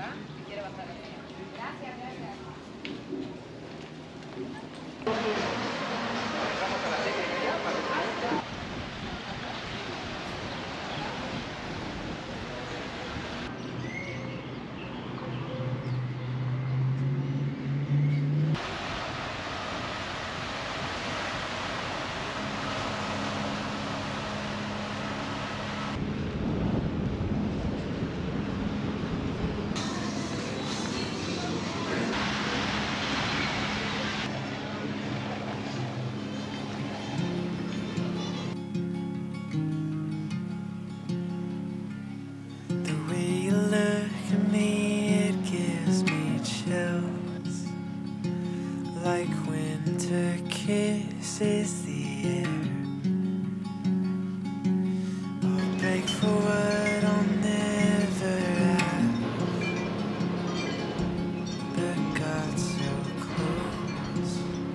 ¿verdad? Si quiere bajar la señal. Gracias, gracias. Vamos a las 7:30 para que kisses the air. I'll beg for what I'll never have, but got so close.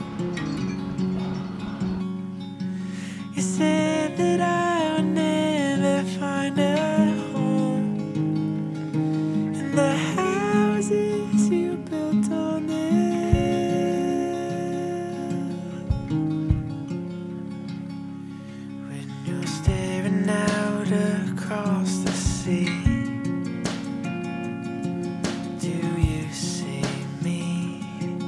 You said that I would never find a home in the houses you built on it. Out across the sea, do you see me?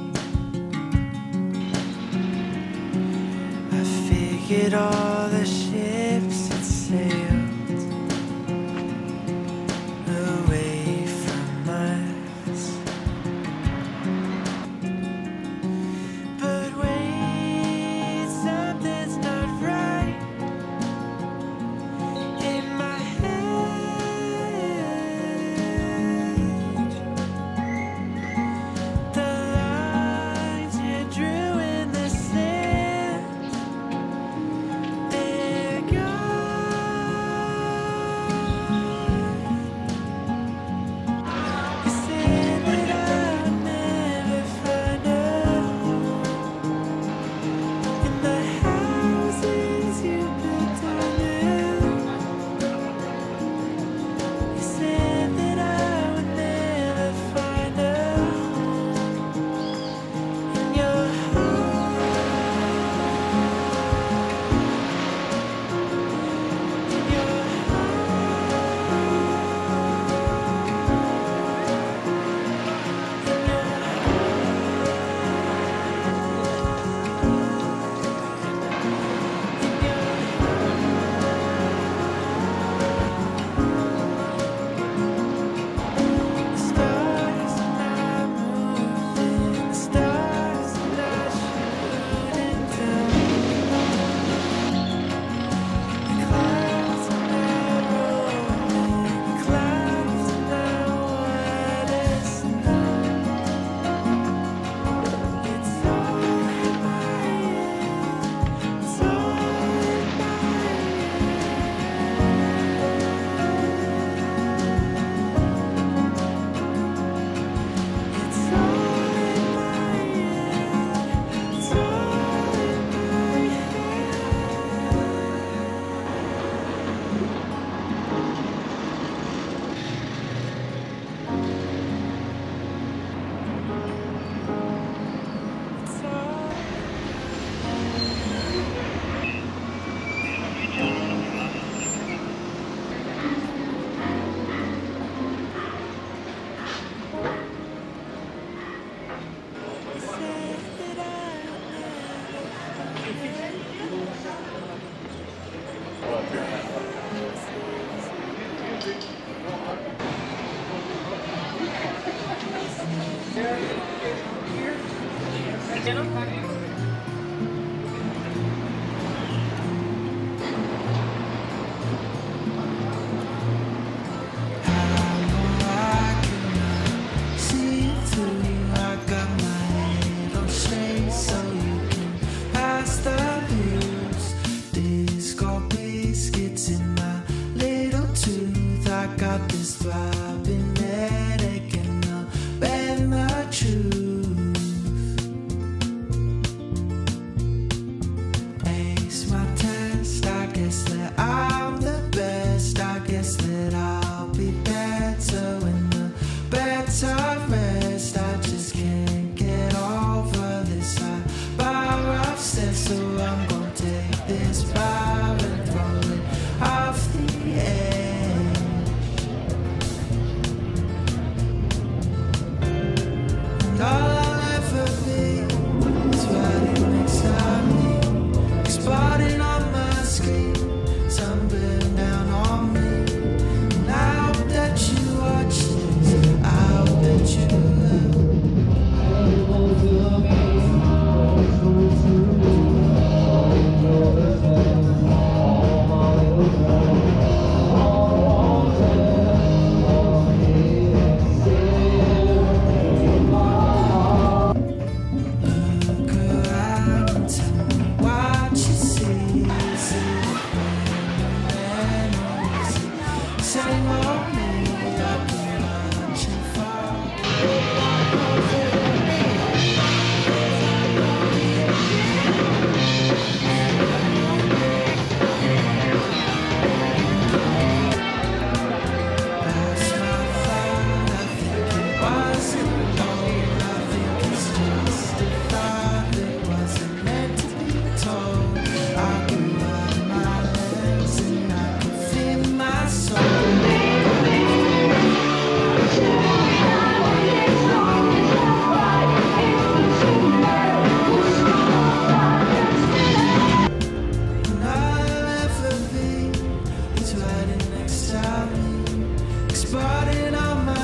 I figured all the ships had sailed away from us, but wait, something's not right.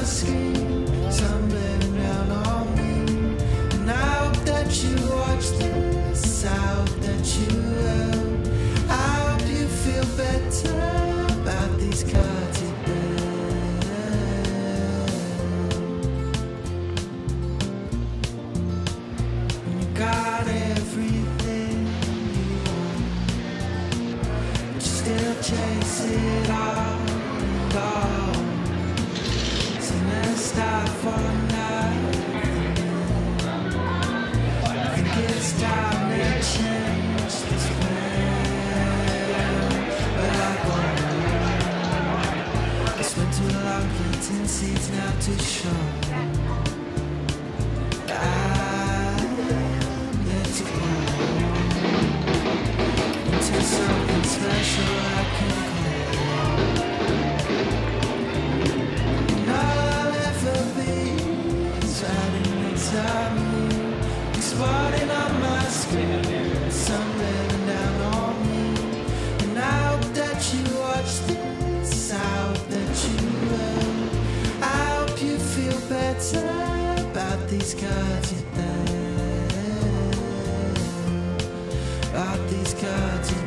screen, sun bearing down on me. And I hope that you watch this, I hope that you will. I hope you feel better about these cards you bear. When you got everything you want, but you still chase it all and all. So let's stop for nothing. I think it's time to change this way, but I won't. I spent too long planting seeds now to show. I'm yet to grow into something special I can call. And all I'll ever be is riding inside me, exploding on my screen, sun bearing down on me. And I hope that you watch this, I hope that you will. I hope you feel better about these cards you bear, about these cards you